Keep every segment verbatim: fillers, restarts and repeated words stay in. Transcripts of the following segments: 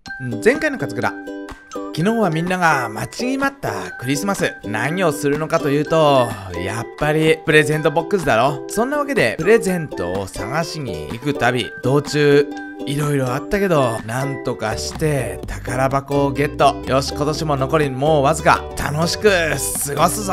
前回のかつくら、昨日はみんなが待ちに待ったクリスマス。何をするのかというと、やっぱりプレゼントボックスだろ。そんなわけでプレゼントを探しに行く旅、道中いろいろあったけど、なんとかして宝箱をゲット。よし、今年も残りもうわずか。楽しく過ごすぞ。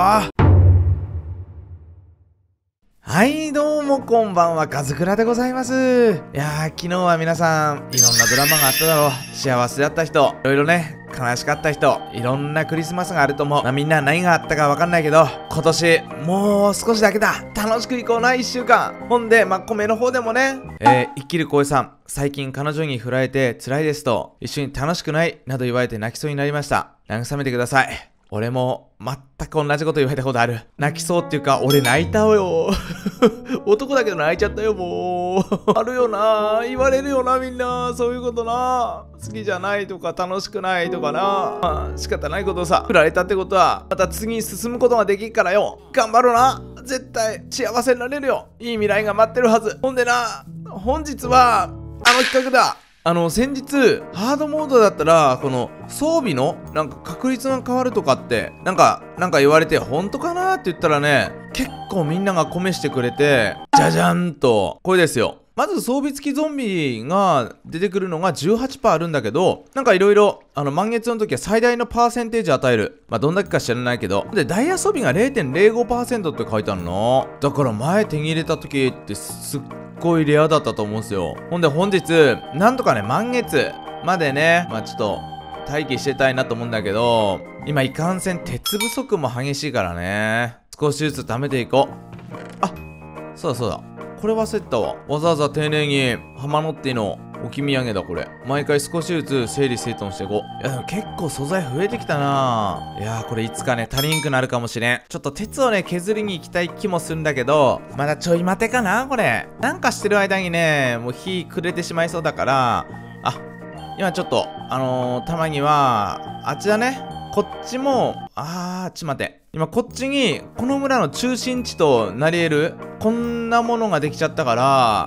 はい、どうもこんばんは、かずくらでございます。いやー、昨日は皆さんいろんなドラマがあっただろう。幸せだった人、いろいろね、悲しかった人、いろんなクリスマスがあると思う。まあ、みんな何があったかわかんないけど、今年もう少しだけだ。楽しくいこうな、いっしゅうかん。ほんで、まあ、米の方でもね、えー、生きる声さん、最近彼女に振られて辛いですと、一緒に楽しくないなど言われて泣きそうになりました。慰めてください。俺も全く同じこと言われたことある。泣きそうっていうか、俺泣いたよ。男だけど泣いちゃったよ、もう。あるよな、言われるよな、みんな。そういうことな。好きじゃないとか楽しくないとかな。まあ、仕方ないことさ。振られたってことは、また次に進むことができるからよ。頑張ろうな。絶対幸せになれるよ。いい未来が待ってるはず。ほんでな、本日は、あの企画だ。あの先日ハードモードだったらこの装備のなんか確率が変わるとかってなんかなんか言われて本当かなって言ったらね、結構みんながコメしてくれて、じゃじゃんとこれですよ。まず装備付きゾンビが出てくるのが じゅうはちパーセント あるんだけど、なんかいろいろあの満月の時は最大のパーセンテージ与える。まあどんだけか知らないけど、でダイヤ装備が れいてんれいごパーセント って書いてあるの。だから前手に入れた時ってすっすごいレアだったと思うんですよ。ほんで本日なんとかね満月までね、まあちょっと待機してたいなと思うんだけど、今いかんせん鉄不足も激しいからね、少しずつ貯めていこう。あ、そうだそうだ、これ忘れてたわ。わざわざ丁寧に浜のっての置き土産だこれ。毎回少しずつ整理整頓していこう。いやでも結構素材増えてきたな。いやーこれいつかね足りんくなるかもしれん。ちょっと鉄をね削りに行きたい気もするんだけど、まだちょい待てかなこれ。なんかしてる間にねもう火くれてしまいそうだから、あ、今ちょっとあのー、たまにはあっちだね、こっちも、あーちょっと待って、今こっちにこの村の中心地となり得るこんなものができちゃったから、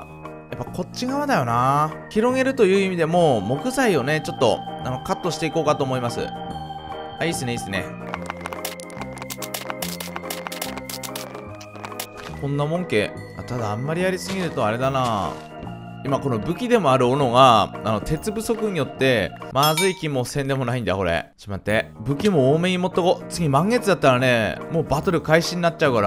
やっぱこっち側だよな。広げるという意味でも木材をねちょっとあのカットしていこうかと思います。あ、いいっすねいいっすね。こんなもんけ。あ、ただあんまりやりすぎるとあれだな。今この武器でもある斧があの鉄不足によってまずい気もせんでもないんだこれ。ちょっと待って、武器も多めに持っとこう。次満月だったらねもうバトル開始になっちゃうから。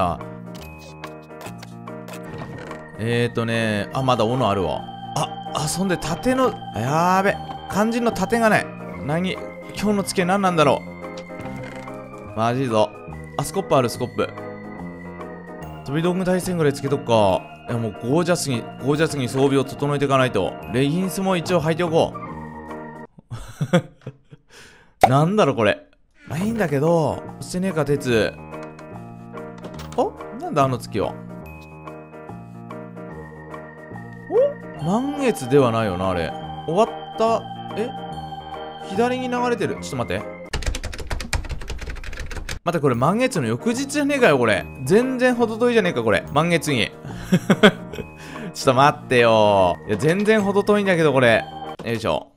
えーとね、あ、まだ斧あるわ。あ、あ、そんで盾の、やーべ、肝心の盾がない。何、今日の付け何なんだろう。マジぞ。あ、スコップある、スコップ。飛び道具対戦ぐらいつけとくか。いや、もうゴージャスに、ゴージャスに装備を整えていかないと。レギンスも一応履いておこう。なんだろ、これ。まあいいんだけど、してねえか、鉄。お、なんだあの月は。お、満月ではないよなあれ。終わった。え、左に流れてる。ちょっと待って、待って、これ満月の翌日じゃねえかよこれ。全然程遠いじゃねえかこれ、満月に。ちょっと待ってよ。いや全然程遠いんだけどこれ。よいしょ。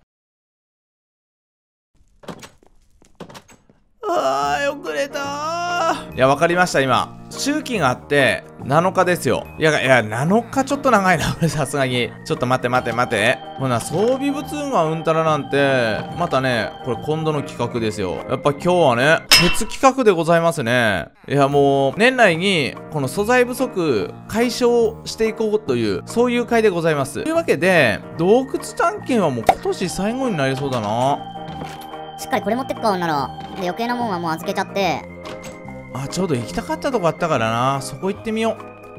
あー、遅れたー。いや、わかりました。今周期があってなのかですよ。いやいや、なのかちょっと長いなこれ、さすがに。ちょっと待って待って待って、ほな装備物がうんたらなんてまたね、これ今度の企画ですよ。やっぱ今日はね鉄企画でございますね。いやもう年内にこの素材不足解消していこうという、そういう回でございます。というわけで洞窟探検はもう今年最後になりそうだな。 しっかりこれ持ってくか、ほんなら。で、余計なもんはもう預けちゃって。 あ、ちょうど行きたかったとこあったからな。そこ行ってみよ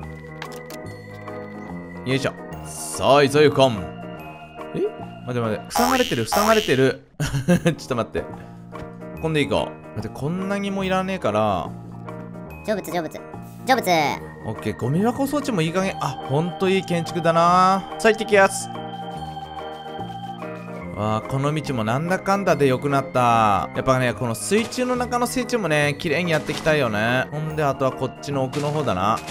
う。よいしょ。さあ、急いこん。え、待て待て。塞がれてる、塞がれてる。ちょっと待って。こんでいいか。待って、こんなにもいらねえから。 成仏、成仏。成仏。 オッケー、ゴミ箱装置もいい加減。あ、ほんといい建築だな。さあ、行ってきやす。わあ、この道もなんだかんだで良くなった。やっぱね、この水中の中の成長もね、綺麗にやっていきたいよね。ほんで、あとはこっちの奥の方だな。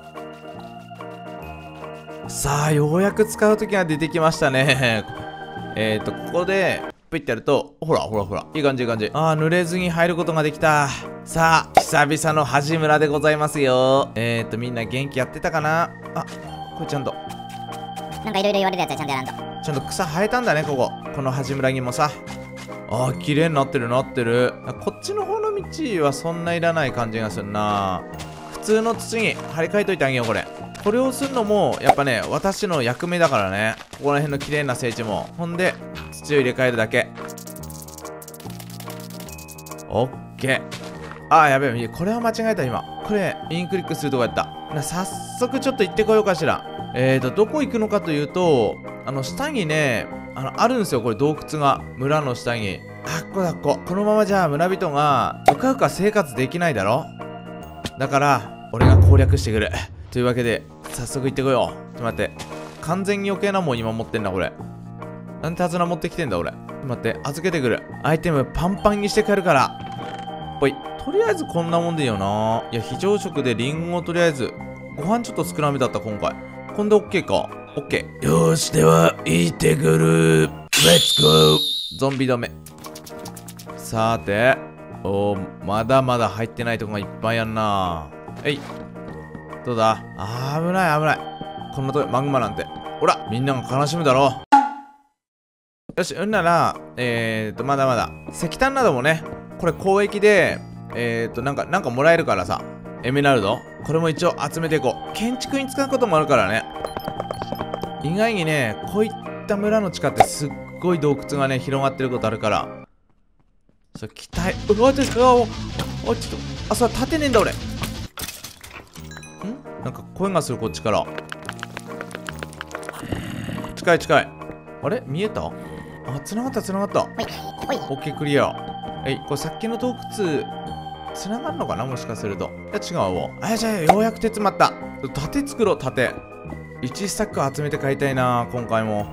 さあ、ようやく使う時が出てきましたね。 えーと、ここで、プイってやると、ほらほらほら、いい感じいい感じ。あー、濡れずに入ることができた。さあ、久々の恥村でございますよ。えーと、みんな元気やってたかな。あ、これちゃんと。 なんかいろいろ言われるやつはちゃんとやらんと。 ちゃんと草生えたんだね、ここ。この恥村にもさ。あー、綺麗になってるなってる。こっちの方の道はそんないらない感じがするな。普通の土に張り替えといてあげよう、これ。これをするのも、やっぱね、私の役目だからね。ここら辺の綺麗な整地も。ほんで、土を入れ替えるだけ。オッケー。あー、やべえ。これは間違えた、今。これ、インクリックするとこやった。な、早速ちょっと行ってこようかしら。えーと、どこ行くのかというと、あの、下にね、あの、あるんですよ、これ洞窟が。村の下に。あっこだっこ。このままじゃあ村人が、うかうか生活できないだろ。だから、俺が攻略してくる。というわけで、早速行ってこよう。ちょっと待って。完全に余計なもん今持ってんな、これ。なんで手綱持ってきてんだ、俺。ちょっと待って、預けてくる。アイテムパンパンにして帰るから。ほい。とりあえずこんなもんでいいよな。いや、非常食でリンゴをとりあえず。ご飯ちょっと少なめだった、今回。こんで OK か。OK。よーし、では、行ってくる。レッツゴー。ゾンビ止め。さて。おー、まだまだ入ってないとこがいっぱいあんな。えい。どうだ。あー、危ない危ない。こんなとこマグマなんて。ほら、みんなが悲しむだろう。よし、うんなら、えーと、まだまだ。石炭などもね、これ交易で、えーと、なんか、なんかもらえるからさ。エメラルドこれも一応集めていこう。建築に使うこともあるからね。意外にね、こういった村の地下ってすっごい洞窟がね、広がってることあるから。それ期待。うわ、ちょっと、あ、ちょっと、あ、それ立てねえんだ俺。んなんか声がする、こっちから。近い近い。あれ見えた？あ、繋がった繋がった。 ほいほい。 オッケークリア。えい、これさっきの洞窟、繋がるのかなもしかすると。いや、違うわ。あ、じゃあ、ようやく鉄まった。盾作ろう、盾。いちスタック集めて買いたいな、今回も。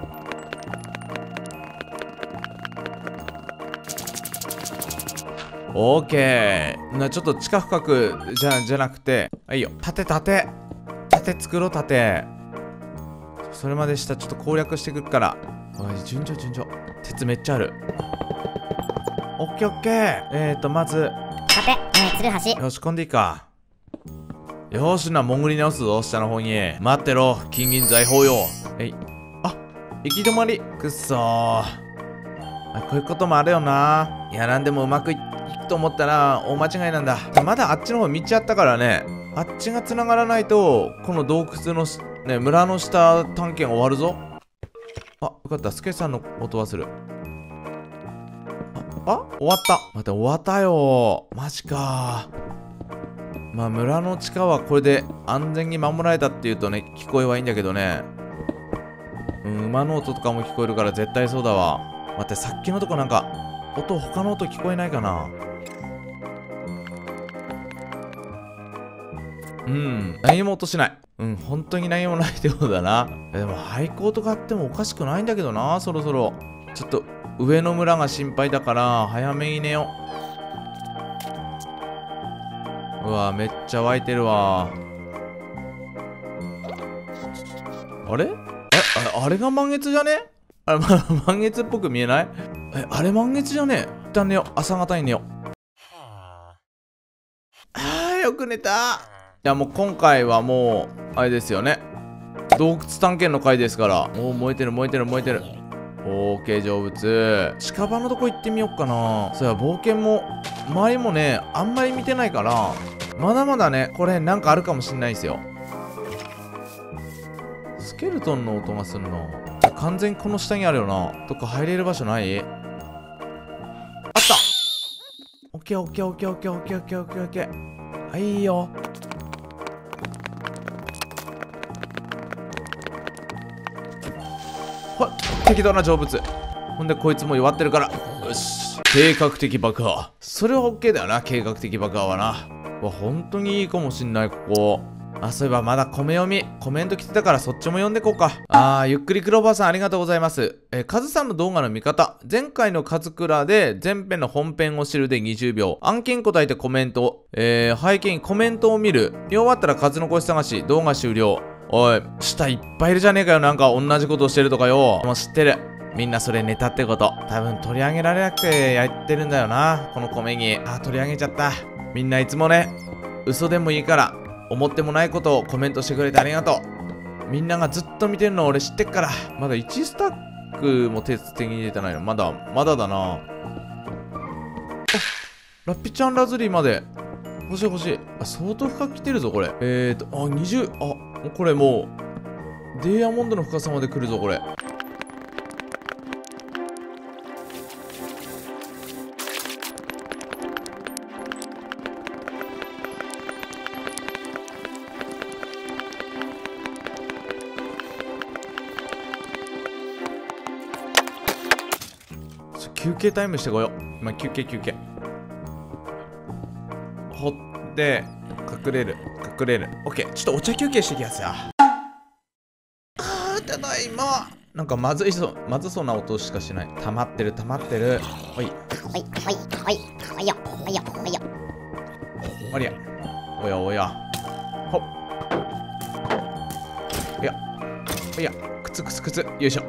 オーケー。な、ちょっと地下深く、じゃ、じゃなくて、あ、いいよ。盾、盾。盾作ろう、盾。それまでしたちょっと攻略してくるから。おい、順調順調。鉄めっちゃある。オッケーオッケー。えーと、まず。 盾、えー、つるはし。 よし、込んでいいか。よーしな、潜り直すぞ、下の方に。待ってろ、金銀財宝よ。えい。あ、行き止まり。くっそー。あ、こういうこともあるよな。いや、なんでもうまくいくと思ったら、大間違いなんだ。まだあっちの方道あったからね。あっちが繋がらないと、この洞窟の、ね、村の下探検終わるぞ。あ、よかった。スケさんの音はする。あ、あ終わった。待って、終わったよ。マジか。まあ、村の地下はこれで安全に守られたっていうとね、聞こえはいいんだけどね。うん、馬の音とかも聞こえるから絶対そうだわ。待って、さっきのとこなんか、音、他の音聞こえないかな。うん、何も音しない。うん、本当に何もないってことだな。でも、廃校とかあってもおかしくないんだけどな、そろそろ。ちょっと、上の村が心配だから、早めに寝よう。うわ、めっちゃ湧いてるわ。あれえ、あ、あれが満月じゃね？あれ、ま、満月っぽく見えない？え、あれ満月じゃね？一旦寝よう。朝方に寝よう。あー、よく寝た。いや、もう今回はもう、あれですよね。洞窟探検の回ですから。おー、燃えてる燃えてる燃えてる。オーケー、成仏。近場のとこ行ってみよっかな。そうや、冒険も、周りもね、あんまり見てないから、まだまだね、これなんかあるかもしんないですよ。スケルトンの音がするな。完全にこの下にあるよな。どっか入れる場所ない？あった！オッケーオッケーオッケーオッケーオッケーオッケーオッケーオッケー。はい、いいよ。ほっ、適当な成仏。ほんでこいつも弱ってるから。よし。計画的爆破。それは OK だよな、計画的爆破はな。わ、本当にいいかもしんない、ここ。あ、そういえばまだ米読み、コメント来てたからそっちも読んでこうか。あー、ゆっくりクローバーさんありがとうございます。えー、カズさんの動画の見方。前回のカズクラで前編の本編を知るでにじゅうびょう。案件答えてコメント。えー、背景にコメントを見る。見終わったらカズの声探し。動画終了。おい、下いっぱいいるじゃねえかよ。なんか同じことをしてるとかよ。もう知ってる。 みんなそれネタってこと。多分取り上げられなくてやってるんだよな、このコメに。あ、取り上げちゃった。みんないつもね、嘘でもいいから思ってもないことをコメントしてくれてありがとう。みんながずっと見てるの俺知ってっから。まだいちスタックも手手に入れてないの。まだまだだな。あ、ラッピちゃんラズリーまで欲しい欲しい。あ、相当深く来てるぞこれ。えーとあにじゅう、あ、これもうデイヤモンドの深さまで来るぞこれ。休憩タイムしてこよう。今休憩休憩。掘って隠れる隠れる。オッケー。ちょっとお茶休憩してきやすや。あー、ただいま。なんかまずいそうまずそうな音しかしない。溜まってる溜まってる。おいおいおいおいおいよおいよおいよ。 おりゃおやおやほっ。いやいやくつくつくつ。よいしょ。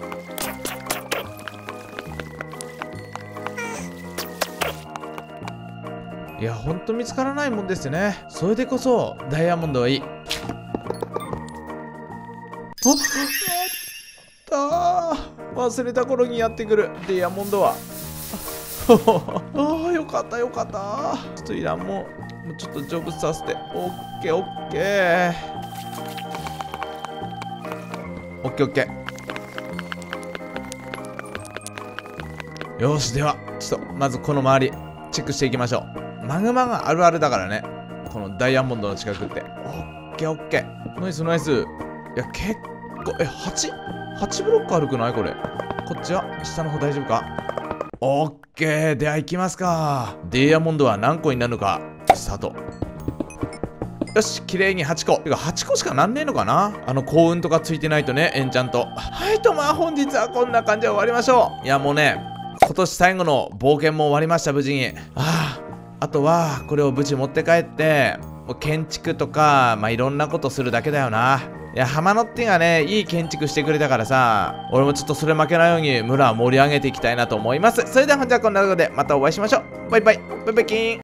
いや、ほんと見つからないもんですよね。それでこそダイヤモンドはいい。ああったー、忘れた頃にやってくるダイヤモンドは。ああ、よかったよかった。ちょっといらんもんもうちょっと成仏させて。オッケーオッケーオッケーオッケー。よし、ではちょっとまずこの周りチェックしていきましょう。マグマがあるあるだからね、このダイヤモンドの近くって。オッケーオッケー。ナイスナイス。いや、結構、え、はち?はち ブロック歩くないこれ。こっちは下の方大丈夫か。オッケー。では行きますか。ダイヤモンドは何個になるのか、スタート。よし、綺麗にはちこ。てかはちこしかなんねえのかな、あの幸運とかついてないとね、エンチャント。はい、とまあ本日はこんな感じで終わりましょう。いやもうね、今年最後の冒険も終わりました、無事に。ああ、あとはこれを無事持って帰って建築とか、まあ、いろんなことするだけだよな。いや、浜のってがね、いい建築してくれたからさ、俺もちょっとそれ負けないように村を盛り上げていきたいなと思います。それでは本日はこんなところでまたお会いしましょう。バイバイバイバイキーン。